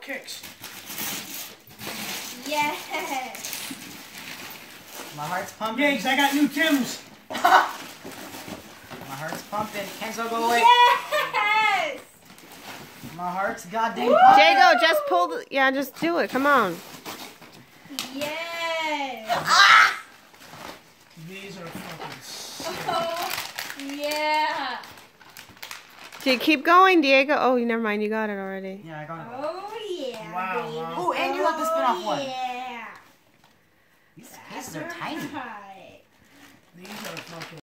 kicks. Yes. My heart's pumping. Yanks, I got new Timbs. My heart's pumping. Kenzo, go away. Yes. My heart's goddamn pumping. Diego, just pull the... Yeah, just do it. Come on. Yes. These are fucking sick. Oh, yeah. Do you keep going, Diego? Oh, never mind. You got it already. Yeah, I got it. Oh, yeah. Wow, baby. Mom. Ooh, and you have the spin-off one. Yeah. These cases are tiny. Right. These are fucking